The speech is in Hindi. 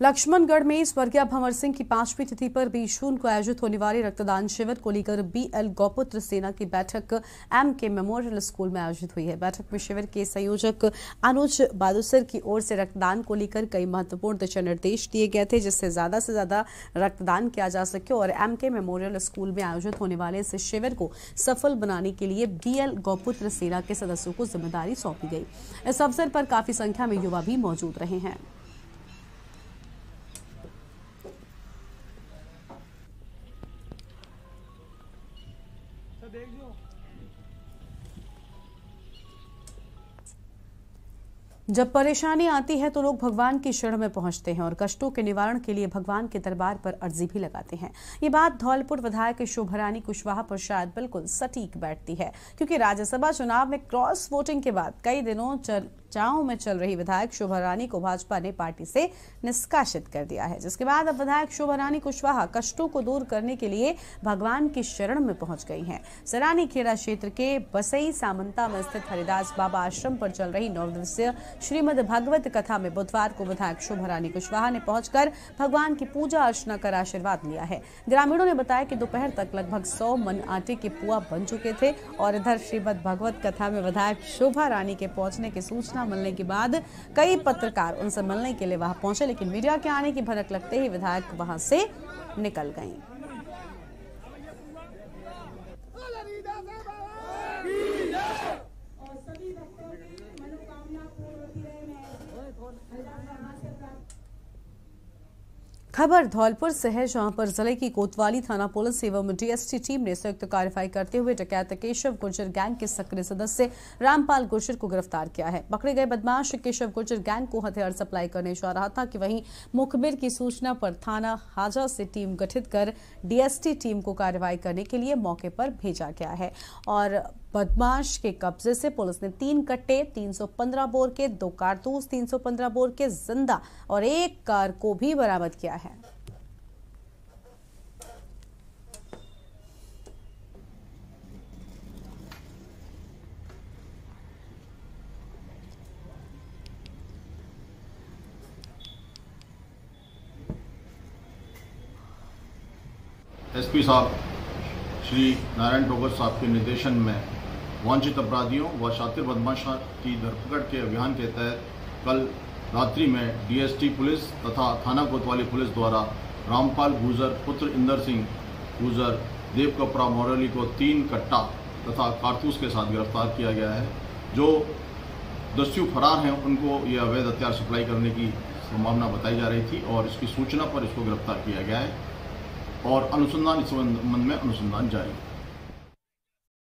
लक्ष्मणगढ़ में स्वर्गीय भंवर सिंह की 5वीं तिथि पर 20 जून को आयोजित होने वाले रक्तदान शिविर को लेकर बीएल गौपुत्र सेना की बैठक एमके मेमोरियल स्कूल में आयोजित हुई है। बैठक में शिविर के संयोजक अनुज बादुसर की ओर से रक्तदान को लेकर कई महत्वपूर्ण दिशा निर्देश दिए गए थे, जिससे से ज्यादा रक्तदान किया जा सके और एमके मेमोरियल स्कूल में आयोजित होने वाले इस शिविर को सफल बनाने के लिए बीएल गौपुत्र सेना के सदस्यों को जिम्मेदारी सौंपी गई। इस अवसर पर काफी संख्या में युवा भी मौजूद रहे हैं। जब परेशानी आती है तो लोग भगवान की शरण में पहुंचते हैं और कष्टों के निवारण के लिए भगवान के दरबार पर अर्जी भी लगाते हैं। ये बात धौलपुर विधायक शोभा रानी कुशवाहा पर शायद बिल्कुल सटीक बैठती है, क्योंकि राज्यसभा चुनाव में क्रॉस वोटिंग के बाद कई दिनों चर्चाओं में चल रही विधायक शोभा रानी को भाजपा ने पार्टी से निष्कासित कर दिया है, जिसके बाद अब विधायक शोभा रानी कुशवाहा कष्टों को दूर करने के लिए भगवान की शरण में पहुंच गई हैं। सरानी खेड़ा क्षेत्र के बसई सामंता में स्थित हरिदास बाबा आश्रम पर चल रही 9 दिवसीय श्रीमद भागवत कथा में बुधवार को विधायक शोभा रानी कुशवाहा ने पहुंचकर भगवान की पूजा अर्चना कर आशीर्वाद लिया है। ग्रामीणों ने बताया कि दोपहर तक लगभग 100 मन आटे के पुआ बन चुके थे और इधर श्रीमद भागवत कथा में विधायक शोभा रानी के पहुंचने की सूचना मिलने के बाद कई पत्रकार उनसे मिलने के लिए वहां पहुंचे, लेकिन मीडिया के आने की भनक लगते ही विधायक वहां से निकल गईं। खबर धौलपुर से है, जहां पर जिले की कोतवाली थाना पुलिस एवं डीएसटी टीम ने संयुक्त कार्रवाई करते हुए डकैत केशव गुर्जर गैंग के सक्रिय सदस्य रामपाल गुर्जर को गिरफ्तार किया है। पकड़े गए बदमाश केशव गुर्जर गैंग को हथियार सप्लाई करने जा रहा था कि वहीं मुखबिर की सूचना पर थाना हाजा से टीम गठित कर डीएसटी टीम को कार्रवाई करने के लिए मौके पर भेजा गया है और बदमाश के कब्जे से पुलिस ने 3 कट्टे, 315 बोर के 2 कारतूस, 315 बोर के जिंदा और 1 कार को भी बरामद किया है। एसपी साहब श्री नारायण टोगर साहब के निर्देशन में वांछित अपराधियों व शातिर बदमाशों की धरपकड़ के अभियान के तहत कल रात्रि में डीएसटी पुलिस तथा थाना कोतवाली पुलिस द्वारा रामपाल गुर्जर पुत्र इंदर सिंह गुर्जर देव कपड़ा मोरली को 3 कट्टा तथा कारतूस के साथ गिरफ्तार किया गया है। जो दस्यु फरार हैं उनको ये अवैध हथियार सप्लाई करने की संभावना बताई जा रही थी और इसकी सूचना पर इसको गिरफ्तार किया गया है और अनुसंधान इस संबंध में अनुसंधान जारी है।